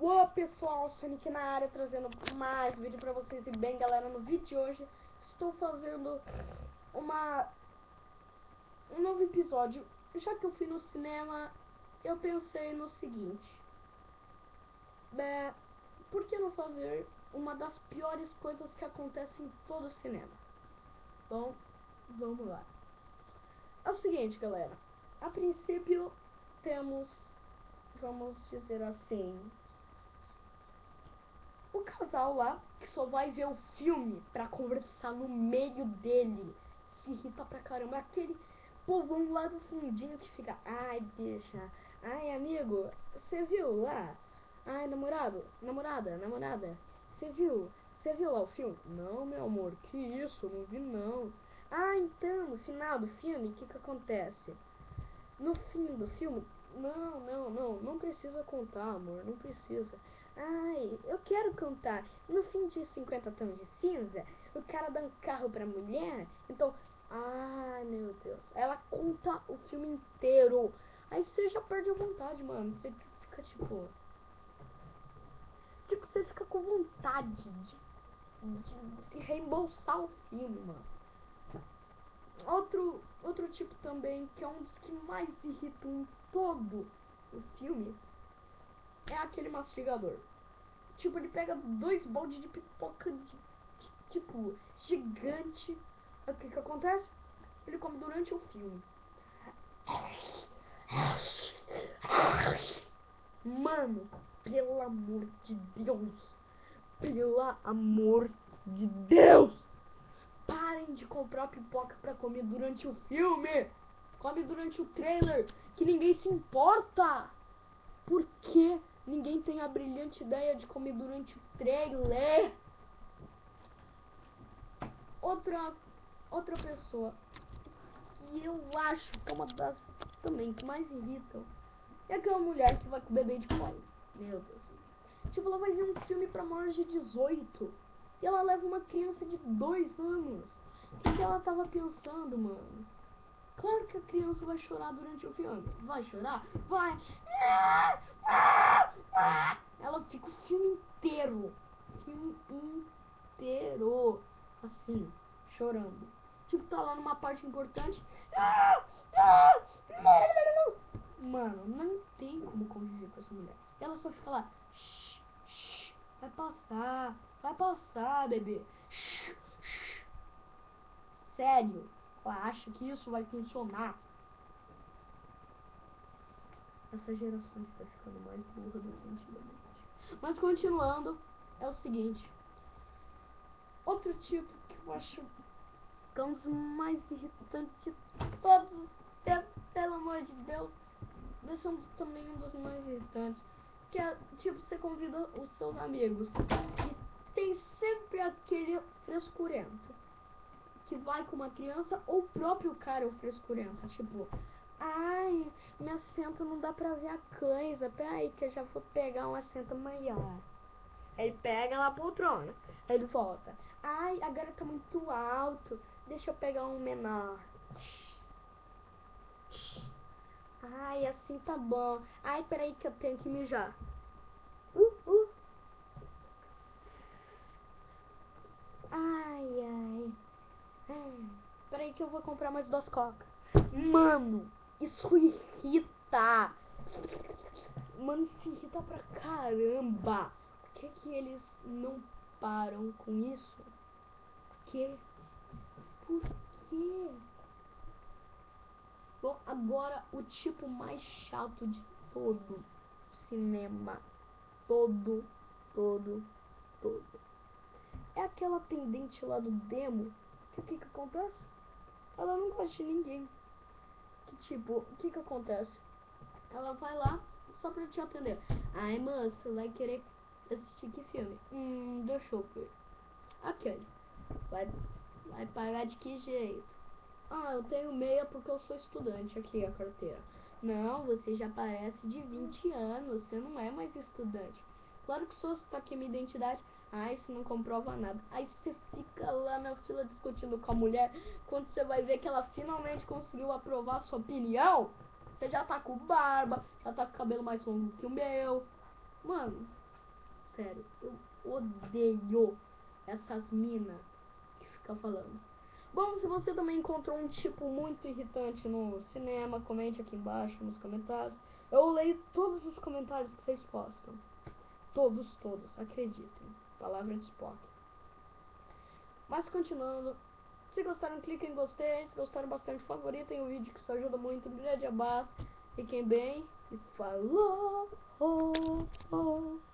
Olá pessoal, Sonic na área, trazendo mais vídeo pra vocês. E bem galera, no vídeo de hoje estou fazendo um novo episódio. Já que eu fui no cinema, eu pensei no seguinte: por que não fazer uma das piores coisas que acontecem em todo o cinema? Bom, vamos lá. É o seguinte galera, a princípio temos, vamos dizer assim, o casal lá, que só vai ver o filme pra conversar no meio dele. Se irrita pra caramba. Aquele povão lá do fundinho que fica: ai, bicha, ai, amigo, você viu lá? Ai, namorada, você viu lá o filme? Não, meu amor, que isso, não vi não. Ah, então, no final do filme, o que acontece? No fim do filme, não precisa contar, amor, não precisa. Ai, eu quero contar. No fim de 50 tons de cinza, o cara dá um carro pra mulher, então, ai, meu Deus. Ela conta o filme inteiro. Aí você já perde a vontade, mano. Você fica você fica com vontade de reembolsar o filme, mano. Outro tipo também, que é um dos que mais irritam em todo o filme, é aquele mastigador. Tipo, ele pega 2 baldes de pipoca tipo, gigante. O que acontece? Ele come durante o filme. Mano, pelo amor de Deus. Pelo amor de Deus. Parem de comprar pipoca pra comer durante o filme. Come durante o trailer, que ninguém se importa. Por que ninguém tem a brilhante ideia de comer durante o trailer? Outra pessoa que eu acho que é uma das também que mais irritam é aquela mulher que vai com o bebê de colo. Meu Deus. Tipo, ela vai ver um filme pra maiores de 18 e ela leva uma criança de 2 anos. O que ela tava pensando, mano? Claro que a criança vai chorar durante o filme. Vai chorar? Vai. Ela fica o filme inteiro. Assim, chorando. Tipo, tá lá numa parte importante. Mano, não tem como conviver com essa mulher. Ela só fica lá. Vai passar, bebê. Sério, ela acha que isso vai funcionar? Essa geração está ficando mais burra do que antigamente. Mas continuando, é o seguinte. Outro tipo que eu acho que é um dos mais irritantes de todos, pelo amor de Deus. Esse é também um dos mais irritantes. Que é, tipo, você convida os seus amigos e tem sempre aquele frescurento que vai com uma criança, ou o próprio cara é o frescurento. Tipo, ai, meu assento não dá pra ver a coisa. Peraí que eu já vou pegar um assento maior. Ele pega na poltrona. Aí ele volta. Ai, agora tá muito alto. Deixa eu pegar um menor. Ai, assim tá bom. Ai, peraí que eu tenho que mijar. Ai. Peraí que eu vou comprar mais 2 cocas. Mano, isso irrita. Mano, isso irrita pra caramba. Por que eles não param com isso? Por quê? Por quê? Bom, agora o tipo mais chato de todo cinema. Todo. É aquela atendente lá do demo. Que o que acontece? Ela não gosta de ninguém. Que tipo, o que acontece? Ela vai lá só pra te atender. Ai, moça, vai querer assistir que filme? Deixa eu ver. Aquele. Vai pagar de que jeito? Ah, eu tenho meia porque eu sou estudante. Aqui a carteira. Não, você já parece de 20 anos. Você não é mais estudante. Claro que sou, você tá aqui minha identidade. Ah, isso não comprova nada. Aí você fica lá na fila discutindo com a mulher. Quando você vai ver que ela finalmente conseguiu aprovar a sua opinião, você já tá com barba, já tá com o cabelo mais longo que o meu. Mano, sério, eu odeio essas minas que ficam falando. Bom, se você também encontrou um tipo muito irritante no cinema, comente aqui embaixo nos comentários. Eu leio todos os comentários que vocês postam. Todos, acreditem. Palavra de Spock. Mas continuando, se gostaram, cliquem em gostei. Se gostaram bastante, favoritem o vídeo, que isso ajuda muito. Um grande abraço, fiquem bem e falou!